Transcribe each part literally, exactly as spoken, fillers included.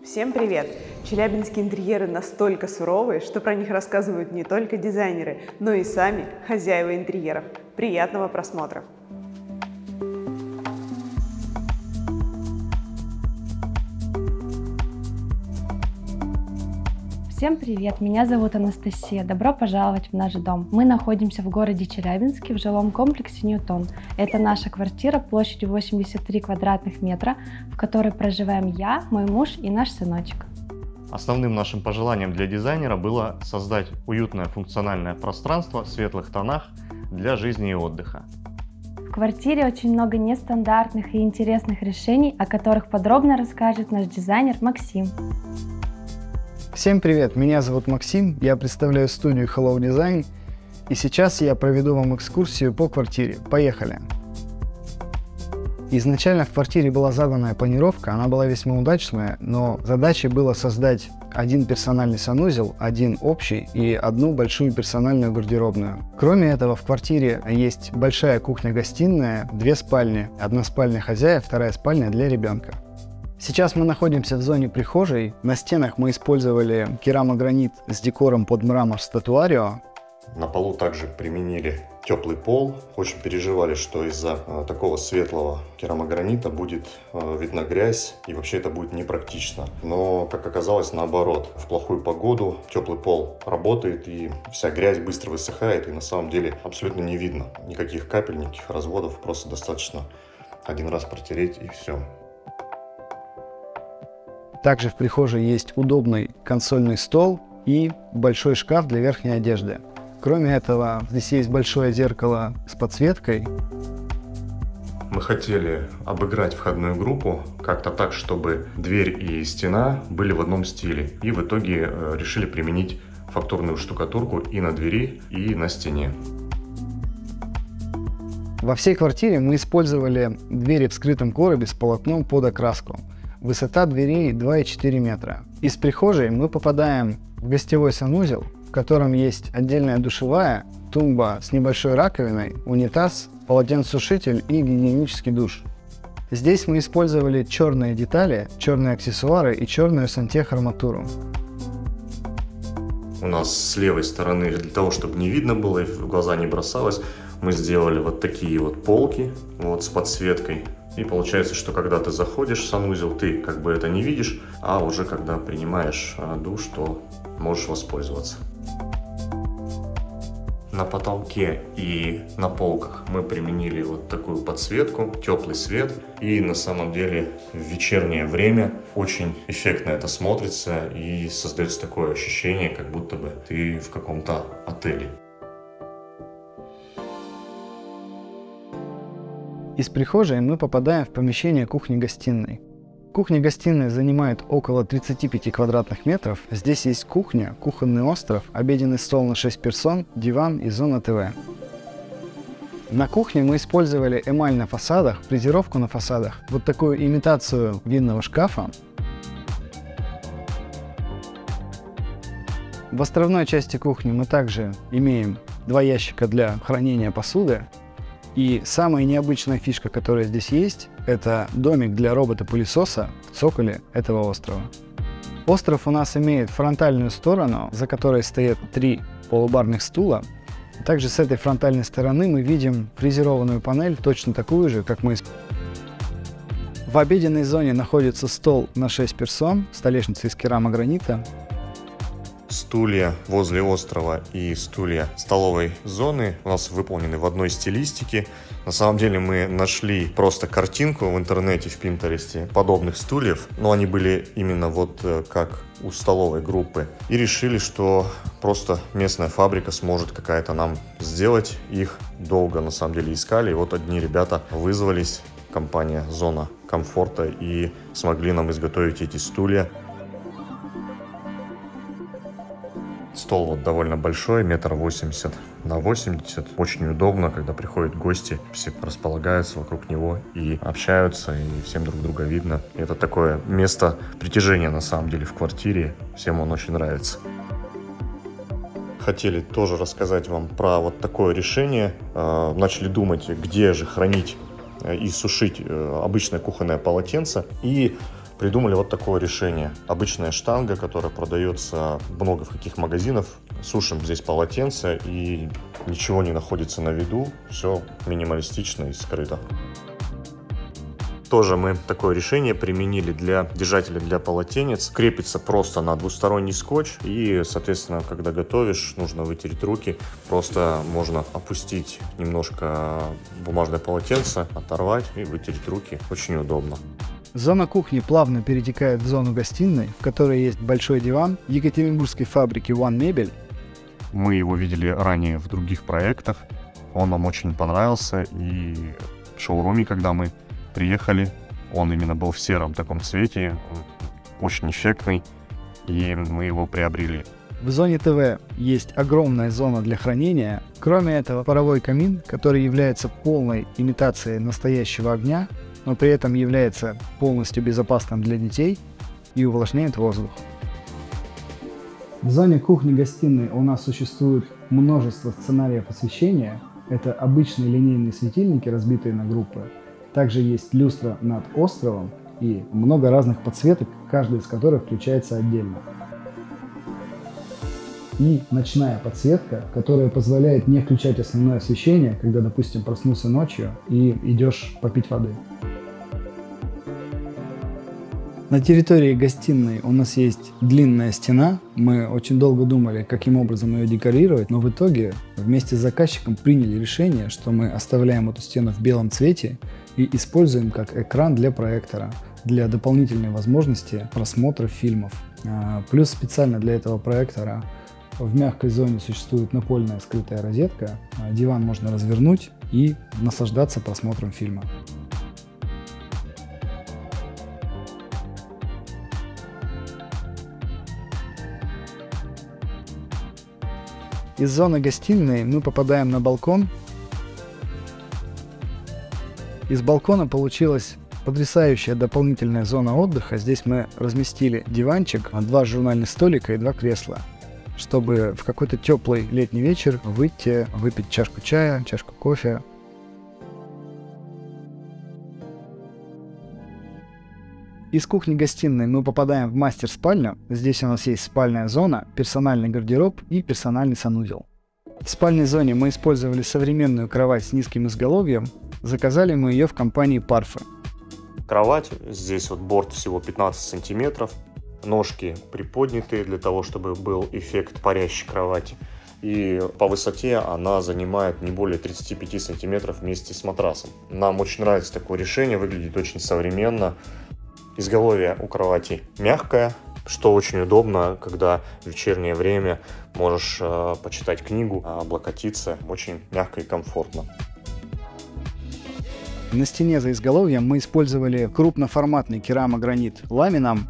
Всем привет! Челябинские интерьеры настолько суровые, что про них рассказывают не только дизайнеры, но и сами хозяева интерьеров. Приятного просмотра! Всем привет! Меня зовут Анастасия. Добро пожаловать в наш дом. Мы находимся в городе Челябинске в жилом комплексе Ньютон. Это наша квартира площадью восемьдесят три квадратных метра, в которой проживаем я, мой муж и наш сыночек. Основным нашим пожеланием для дизайнера было создать уютное функциональное пространство в светлых тонах для жизни и отдыха. В квартире очень много нестандартных и интересных решений, о которых подробно расскажет наш дизайнер Максим. Всем привет, меня зовут Максим, я представляю студию Hello Design, и сейчас я проведу вам экскурсию по квартире. Поехали! Изначально в квартире была заданная планировка, она была весьма удачная, но задачей было создать один персональный санузел, один общий и одну большую персональную гардеробную. Кроме этого, в квартире есть большая кухня-гостиная, две спальни, одна спальня хозяев, вторая спальня для ребенка. Сейчас мы находимся в зоне прихожей. На стенах мы использовали керамогранит с декором под мрамор статуарио. На полу также применили теплый пол. Очень переживали, что из-за э, такого светлого керамогранита будет э, видна грязь, и вообще это будет непрактично. Но, как оказалось, наоборот. В плохую погоду теплый пол работает, и вся грязь быстро высыхает, и на самом деле абсолютно не видно никаких капель, никаких разводов. Просто достаточно один раз протереть, и все. Также в прихожей есть удобный консольный стол и большой шкаф для верхней одежды. Кроме этого, здесь есть большое зеркало с подсветкой. Мы хотели обыграть входную группу как-то так, чтобы дверь и стена были в одном стиле. И в итоге э, решили применить фактурную штукатурку и на двери, и на стене. Во всей квартире мы использовали двери в скрытом коробе с полотном под окраску. Высота дверей два и четыре метра. Из прихожей мы попадаем в гостевой санузел, в котором есть отдельная душевая, тумба с небольшой раковиной, унитаз, полотенцесушитель и гигиенический душ. Здесь мы использовали черные детали, черные аксессуары и черную сантехарматуру. У нас с левой стороны, для того, чтобы не видно было и в глаза не бросалось, мы сделали вот такие вот полки вот с подсветкой. И получается, что когда ты заходишь в санузел, ты как бы это не видишь, а уже когда принимаешь душ, то можешь воспользоваться. На потолке и на полках мы применили вот такую подсветку, теплый свет. И на самом деле в вечернее время очень эффектно это смотрится и создается такое ощущение, как будто бы ты в каком-то отеле. Из прихожей мы попадаем в помещение кухни-гостиной. Кухня-гостиная занимает около тридцати пяти квадратных метров. Здесь есть кухня, кухонный остров, обеденный стол на шесть персон, диван и зона ТВ. На кухне мы использовали эмаль на фасадах, фрезеровку на фасадах, вот такую имитацию винного шкафа. В островной части кухни мы также имеем два ящика для хранения посуды. И самая необычная фишка, которая здесь есть, это домик для робота-пылесоса в цоколе этого острова. Остров у нас имеет фронтальную сторону, за которой стоят три полубарных стула. Также с этой фронтальной стороны мы видим фрезерованную панель, точно такую же, как мы используем. В обеденной зоне находится стол на шесть персон, столешница из керамогранита. Стулья возле острова и стулья столовой зоны у нас выполнены в одной стилистике. На самом деле мы нашли просто картинку в интернете, в Пинтересте, подобных стульев, но они были именно вот как у столовой группы. И решили, что просто местная фабрика сможет какая-то нам сделать их. Долго на самом деле искали, и вот одни ребята вызвались, компания «Зона комфорта», и смогли нам изготовить эти стулья. Стол вот довольно большой, метр восемьдесят на восемьдесят. Очень удобно, когда приходят гости, все располагаются вокруг него и общаются, и всем друг друга видно. Это такое место притяжения на самом деле в квартире. Всем он очень нравится. Хотели тоже рассказать вам про вот такое решение. Начали думать, где же хранить и сушить обычное кухонное полотенце. И придумали вот такое решение. Обычная штанга, которая продается много в каких магазинах. Сушим здесь полотенце, и ничего не находится на виду. Все минималистично и скрыто. Тоже мы такое решение применили для держателя для полотенец. Крепится просто на двусторонний скотч. И, соответственно, когда готовишь, нужно вытереть руки. Просто можно опустить немножко бумажное полотенце, оторвать и вытереть руки. Очень удобно. Зона кухни плавно перетекает в зону гостиной, в которой есть большой диван екатеринбургской фабрики One Мебель. Мы его видели ранее в других проектах. Он нам очень понравился. И в шоуруме, когда мы приехали, он именно был в сером таком цвете, очень эффектный, и мы его приобрели. В зоне ТВ есть огромная зона для хранения. Кроме этого, паровой камин, который является полной имитацией настоящего огня, но при этом является полностью безопасным для детей и увлажняет воздух. В зоне кухни-гостиной у нас существует множество сценариев освещения. Это обычные линейные светильники, разбитые на группы. Также есть люстра над островом и много разных подсветок, каждая из которых включается отдельно. И ночная подсветка, которая позволяет не включать основное освещение, когда, допустим, проснулся ночью и идешь попить воды. На территории гостиной у нас есть длинная стена. Мы очень долго думали, каким образом ее декорировать, но в итоге вместе с заказчиком приняли решение, что мы оставляем эту стену в белом цвете и используем как экран для проектора, для дополнительной возможности просмотра фильмов. Плюс специально для этого проектора в мягкой зоне существует напольная скрытая розетка. Диван можно развернуть и наслаждаться просмотром фильма. Из зоны гостиной мы попадаем на балкон. Из балкона получилась потрясающая дополнительная зона отдыха. Здесь мы разместили диванчик, два журнальных столика и два кресла, чтобы в какой-то теплый летний вечер выйти, выпить чашку чая, чашку кофе. Из кухни-гостиной мы попадаем в мастер-спальню. Здесь у нас есть спальная зона, персональный гардероб и персональный санузел. В спальной зоне мы использовали современную кровать с низким изголовьем. Заказали мы ее в компании Parfe. Кровать, здесь вот борт всего пятнадцать сантиметров. Ножки приподнятые для того, чтобы был эффект парящей кровати. И по высоте она занимает не более тридцати пяти сантиметров вместе с матрасом. Нам очень нравится такое решение, выглядит очень современно. Изголовье у кровати мягкое, что очень удобно, когда в вечернее время можешь э, почитать книгу, облокотиться. Очень мягко и комфортно. На стене за изголовьем мы использовали крупноформатный керамогранит ламинам.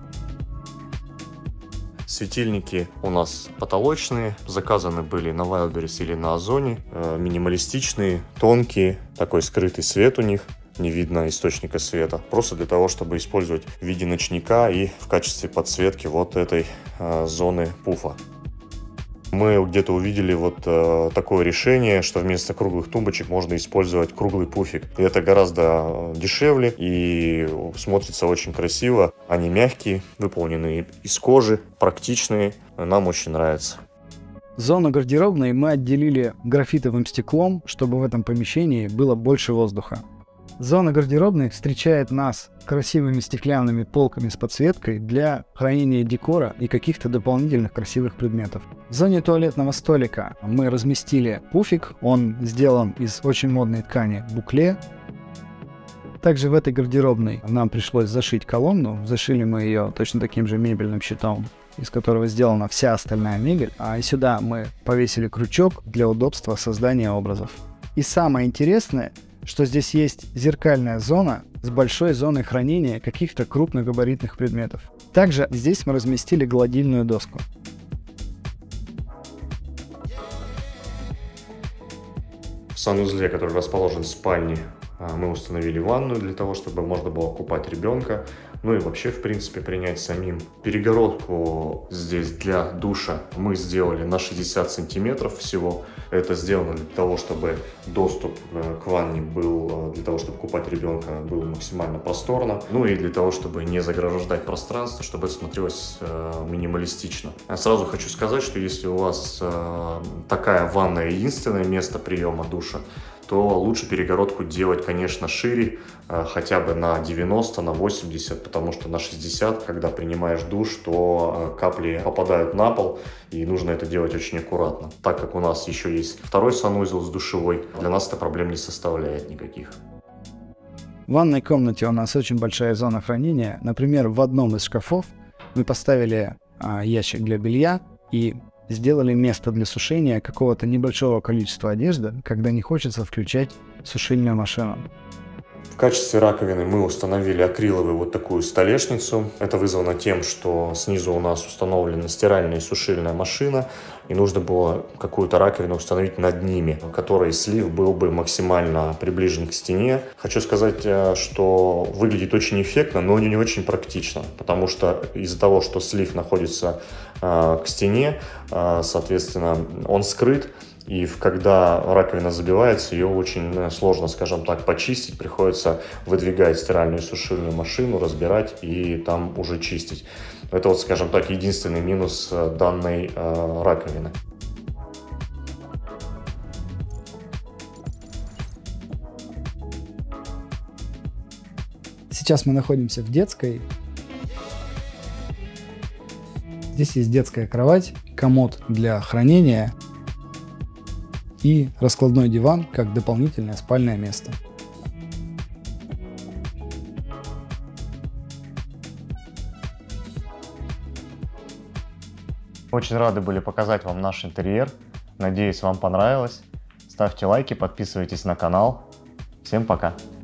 Светильники у нас потолочные, заказаны были на Wildberries или на Озоне, э, минималистичные, тонкие, такой скрытый свет у них. Не видно источника света, просто для того, чтобы использовать в виде ночника и в качестве подсветки вот этой э, зоны пуфа. Мы где-то увидели вот э, такое решение, что вместо круглых тумбочек можно использовать круглый пуфик. И это гораздо дешевле и смотрится очень красиво. Они мягкие, выполненные из кожи, практичные. Нам очень нравится. Зону гардеробной мы отделили графитовым стеклом, чтобы в этом помещении было больше воздуха. Зона гардеробной встречает нас красивыми стеклянными полками с подсветкой для хранения декора и каких-то дополнительных красивых предметов. В зоне туалетного столика мы разместили пуфик, он сделан из очень модной ткани букле. Также в этой гардеробной нам пришлось зашить колонну, зашили мы ее точно таким же мебельным щитом, из которого сделана вся остальная мебель, а сюда мы повесили крючок для удобства создания образов. И самое интересное, что здесь есть зеркальная зона с большой зоной хранения каких-то крупногабаритных предметов. Также здесь мы разместили гладильную доску. В санузле, который расположен в спальне, мы установили ванную для того, чтобы можно было купать ребенка. ну и вообще, в принципе, принять самим. Перегородку здесь для душа мы сделали на шестьдесят сантиметров всего. Это сделано для того, чтобы доступ к ванне был, для того, чтобы купать ребенка, было максимально просторно. Ну и для того, чтобы не заграждать пространство, чтобы это смотрелось э, минималистично. Я сразу хочу сказать, что если у вас э, такая ванная единственное место приема душа, то лучше перегородку делать, конечно, шире, э, хотя бы на девяносто, на восемьдесят, потому что на шестьдесят, когда принимаешь душ, то э, капли попадают на пол, и нужно это делать очень аккуратно. Так как у нас еще есть второй санузел с душевой, для нас это проблем не составляет никаких. В ванной комнате у нас очень большая зона хранения. Например, в одном из шкафов мы поставили а, ящик для белья и сделали место для сушения какого-то небольшого количества одежды, когда не хочется включать сушильную машину. В качестве раковины мы установили акриловую вот такую столешницу. Это вызвано тем, что снизу у нас установлена стиральная и сушильная машина, и нужно было какую-то раковину установить над ними, в которой слив был бы максимально приближен к стене. Хочу сказать, что выглядит очень эффектно, но не очень практично, потому что из-за того, что слив находится э, к стене, э, соответственно, он скрыт. И когда раковина забивается, ее очень сложно, скажем так, почистить. Приходится выдвигать стиральную и сушильную машину, разбирать и там уже чистить. Это, вот, скажем так, единственный минус данной э, раковины. Сейчас мы находимся в детской. Здесь есть детская кровать, комод для хранения и раскладной диван как дополнительное спальное место. Очень рады были показать вам наш интерьер. Надеюсь, вам понравилось. Ставьте лайки, подписывайтесь на канал. Всем пока!